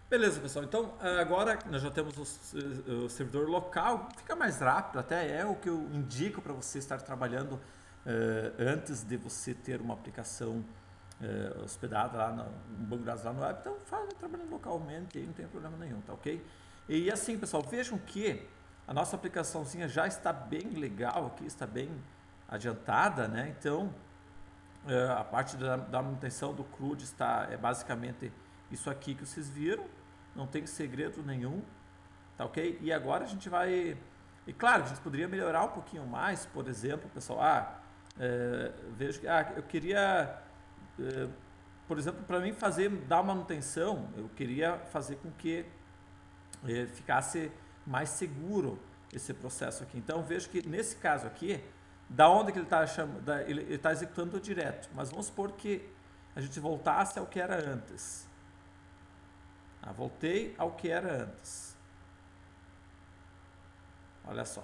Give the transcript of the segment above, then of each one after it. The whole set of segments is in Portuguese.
Beleza, pessoal. Então, agora nós já temos o servidor local, fica mais rápido, até é o que eu indico para você estar trabalhando antes de você ter uma aplicação hospedada lá um banco de dados lá no web. Então, faz trabalhando localmente, aí não tem problema nenhum, tá ok? E assim, pessoal, vejam que a nossa aplicaçãozinha já está bem legal aqui, está bem adiantada, né? Então, a parte da manutenção do CRUD está basicamente isso aqui que vocês viram, não tem segredo nenhum, tá ok? E agora a gente vai, e claro, a gente poderia melhorar um pouquinho mais, por exemplo, pessoal, vejo que eu queria, é, por exemplo, para mim fazer, dar manutenção, eu queria fazer com que ficasse mais seguro esse processo aqui. Então vejo que nesse caso aqui, da onde que ele está chamando, ele está executando direto. Mas vamos supor que a gente voltasse ao que era antes. Voltei ao que era antes. Olha só.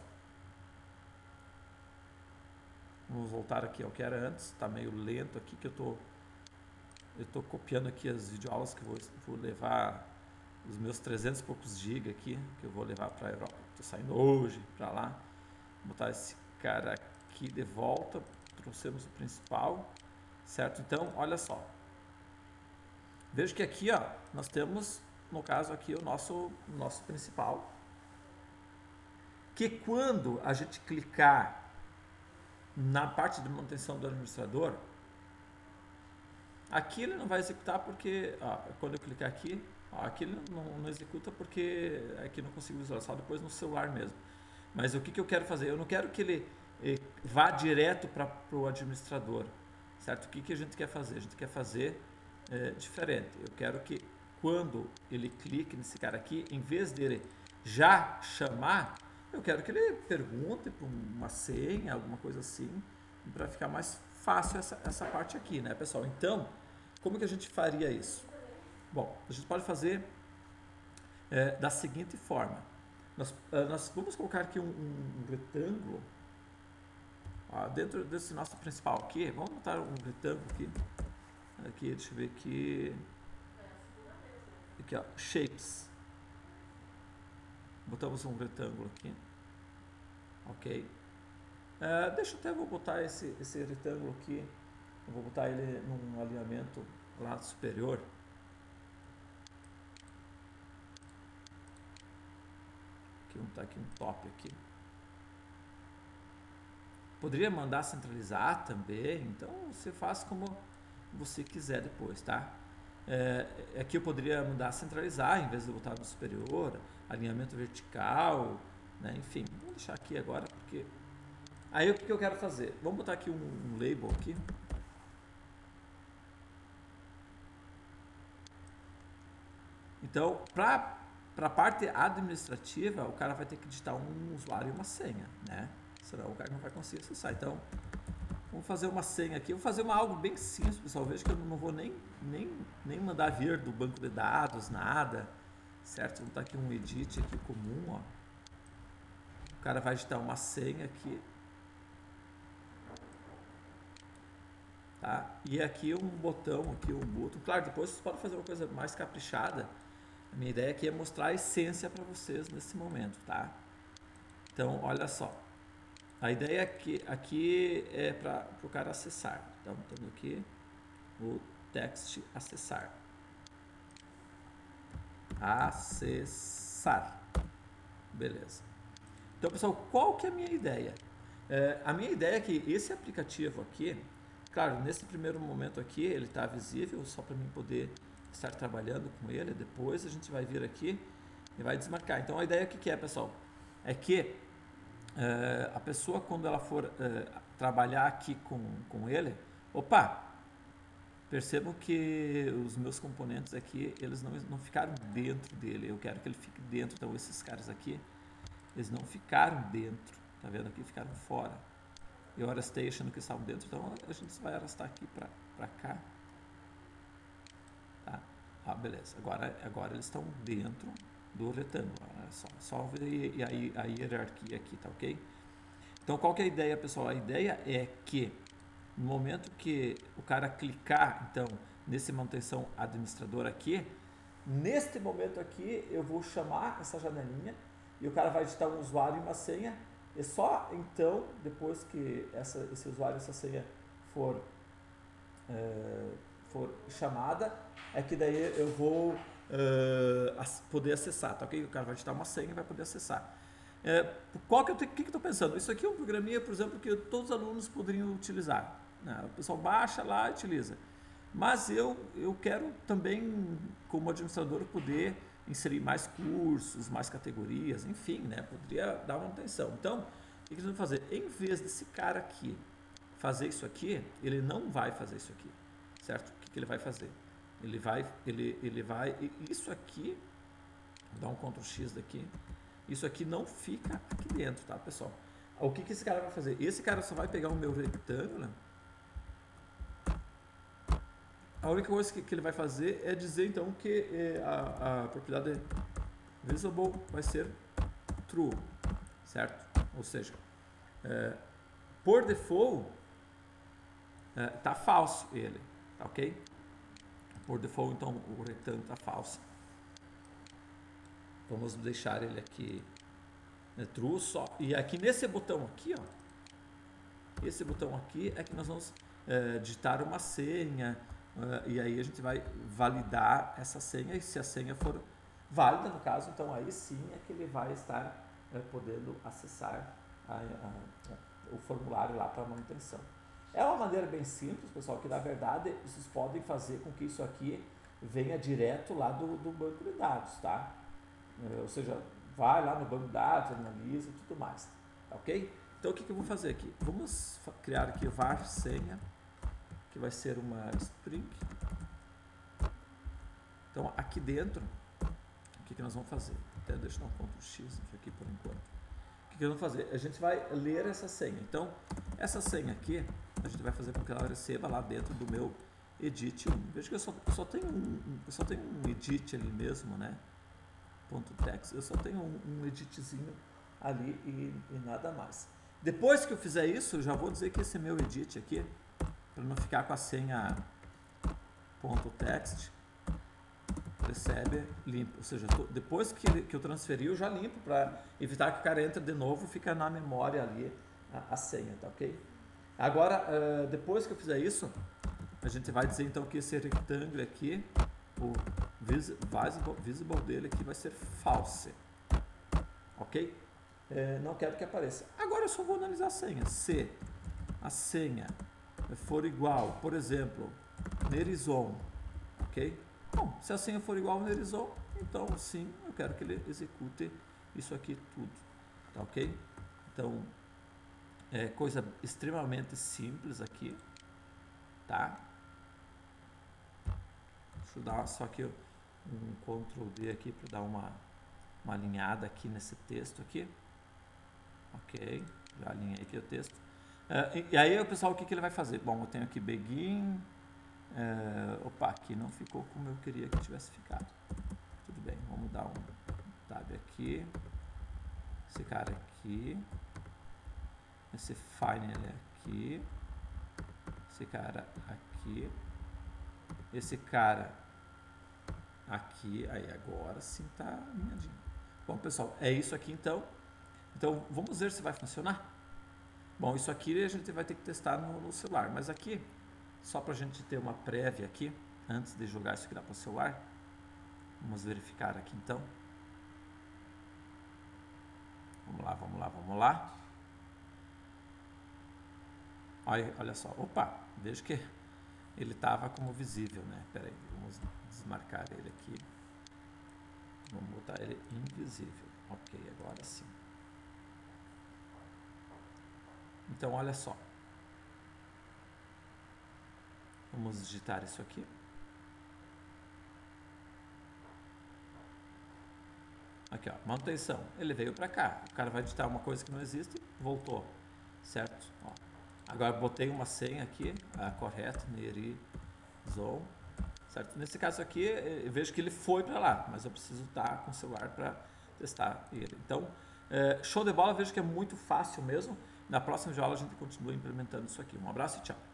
Vamos voltar aqui ao que era antes. Está meio lento aqui que eu tô copiando aqui as videoaulas que vou levar os meus 300 e poucos GB aqui, que eu vou levar para a Europa. Estou saindo hoje para lá. Vou botar esse cara aqui de volta. Trouxemos o principal, certo? Então, olha só. Veja que aqui, ó, nós temos, no caso aqui, o nosso principal. Que quando a gente clicar na parte de manutenção do administrador, aqui ele não vai executar porque, ó, quando eu clicar aqui, ó, aqui ele não executa porque aqui não consigo visualizar, só depois no celular mesmo. Mas o que eu quero fazer? Eu não quero que ele vá direto para o administrador, certo? O que a gente quer fazer? A gente quer fazer diferente. Eu quero que quando ele clique nesse cara aqui, em vez dele já chamar, eu quero que ele pergunte por uma senha, alguma coisa assim, para ficar mais fácil essa parte aqui, né, pessoal? Então, como que a gente faria isso? Bom, a gente pode fazer da seguinte forma. Nós vamos colocar aqui um retângulo dentro desse nosso principal aqui. Vamos botar um retângulo aqui. Aqui, deixa eu ver aqui. Aqui, ó, shapes. Botamos um retângulo aqui. Ok. Deixa eu até vou botar esse retângulo aqui. Eu vou botar ele num alinhamento lado superior. Aqui, vamos botar aqui um top aqui. Poderia mandar centralizar também, então você faz como você quiser depois, tá? Aqui eu poderia mudar centralizar em vez de botar no superior, alinhamento vertical, né? Enfim, vamos deixar aqui agora porque aí o que eu quero fazer? Vamos botar aqui um label aqui. Então, para a parte administrativa, o cara vai ter que digitar um usuário e uma senha, né? Senão o cara não vai conseguir acessar. Então, vamos fazer uma senha aqui. Eu vou fazer algo bem simples, pessoal. Veja que eu não vou nem mandar vir do banco de dados, nada. Certo? Vou botar aqui um edit aqui comum, ó. O cara vai digitar uma senha aqui. Tá? E aqui um botão, aqui um botão. Claro, depois vocês podem fazer uma coisa mais caprichada. A minha ideia aqui é mostrar a essência para vocês nesse momento, tá? Então, olha só. A ideia aqui é para o cara acessar. Então, botando aqui o text acessar. Acessar. Beleza. Então, pessoal, qual que é a minha ideia? A minha ideia é que esse aplicativo aqui, claro, nesse primeiro momento aqui, ele está visível só para mim poder estar trabalhando com ele. Depois a gente vai vir aqui e vai desmarcar. Então, a ideia que é, pessoal? É que a pessoa, quando ela for trabalhar aqui com ele, opa, percebam que os meus componentes aqui, eles não ficaram dentro dele. Eu quero que ele fique dentro. Então, esses caras aqui, eles não ficaram dentro. Tá vendo aqui? Ficaram fora. Eu arrastei achando que estavam dentro. Então, a gente vai arrastar aqui para cá. Tá? Beleza. Agora eles estão dentro do retângulo. Olha só ver a hierarquia aqui, tá ok? Então, qual que é a ideia, pessoal? A ideia é que no momento que o cara clicar, então, nesse manutenção administrador aqui, Neste momento aqui, eu vou chamar essa janelinha e o cara vai digitar um usuário e uma senha. E só então, depois que esse usuário e essa senha for chamada, é que daí eu vou poder acessar, tá ok? O cara vai digitar uma senha e vai poder acessar. O que eu estou pensando? Isso aqui é um programinha, por exemplo, que todos os alunos poderiam utilizar, né? O pessoal baixa lá e utiliza. Mas eu quero também, como administrador, poder inserir mais cursos, mais categorias, enfim, né? Poderia dar manutenção. Então, o que eles vão fazer? Em vez desse cara aqui fazer isso aqui, ele não vai fazer isso aqui, certo? O que ele vai fazer? Ele vai, isso aqui, vou dar um Ctrl X daqui, isso aqui não fica aqui dentro, tá, pessoal? O que esse cara vai fazer? Esse cara só vai pegar o meu retângulo. A única coisa que ele vai fazer é dizer, então, que a propriedade visible vai ser true, certo? Ou seja, por default, tá falso ele, tá ok? Por default, então, o retângulo tá falso. Vamos deixar ele aqui true só. E aqui nesse botão aqui, ó, esse botão aqui é que nós vamos digitar uma senha, e aí a gente vai validar essa senha, e se a senha for válida, no caso, então aí sim é que ele vai estar podendo acessar o formulário lá para manutenção. É uma maneira bem simples, pessoal, que na verdade vocês podem fazer com que isso aqui venha direto lá do banco de dados, tá? Ou seja, vai lá no banco de dados, analisa e tudo mais, tá ok? Então o que eu vou fazer aqui? Vamos criar aqui var senha, que vai ser uma string. Então aqui dentro, o que nós vamos fazer? Até deixa eu dar um Ctrl X aqui por enquanto. O que nós vamos fazer? A gente vai ler essa senha. Então, essa senha aqui, a gente vai fazer com que ela receba lá dentro do meu edit 1. Veja que eu só tenho um edit ali mesmo, né? .text. Eu só tenho um editzinho ali e nada mais. Depois que eu fizer isso, eu já vou dizer que esse meu edit aqui, para não ficar com a senha .text, recebe limpo, ou seja, depois que eu transferi, eu já limpo para evitar que o cara entre de novo, fica na memória ali a senha, tá ok? Agora, depois que eu fizer isso, a gente vai dizer então que esse retângulo aqui, o visible dele aqui vai ser false, ok? Não quero que apareça. Agora eu só vou analisar a senha. Se a senha for igual, por exemplo, Nerizon, ok? Bom, se a senha for igual ao Nerizon, então sim, eu quero que ele execute isso aqui tudo, tá ok? Então, é coisa extremamente simples aqui, tá? Deixa eu dar só aqui um Ctrl D aqui para dar uma alinhada aqui nesse texto aqui, ok? Já alinhei aqui o texto. E aí, o pessoal, o que ele vai fazer? Bom, eu tenho aqui begin. Opa, aqui não ficou como eu queria que tivesse ficado. Tudo bem, vamos dar um tab aqui. Esse cara aqui. Esse final aqui. Esse cara aqui. Esse cara aqui. Aí agora sim tá alinhadinho. Bom, pessoal, é isso aqui então. Então, vamos ver se vai funcionar. Bom, isso aqui a gente vai ter que testar no celular, mas aqui, só para a gente ter uma prévia aqui, antes de jogar isso aqui lá para o celular, vamos verificar aqui então. Vamos lá, vamos lá, vamos lá. Olha só, opa, veja que ele estava como visível, né? Espera aí, vamos desmarcar ele aqui. Vamos botar ele invisível. Ok, agora sim. Então, olha só. Vamos digitar isso aqui. Aqui, ó, manutenção. Ele veio para cá. O cara vai digitar uma coisa que não existe, voltou. Certo? Ó. Agora, botei uma senha aqui, a correta, Nerizon. Certo? Nesse caso aqui, eu vejo que ele foi para lá, mas eu preciso estar com o celular para testar ele. Então, show de bola, vejo que é muito fácil mesmo. Na próxima aula a gente continua implementando isso aqui. Um abraço e tchau.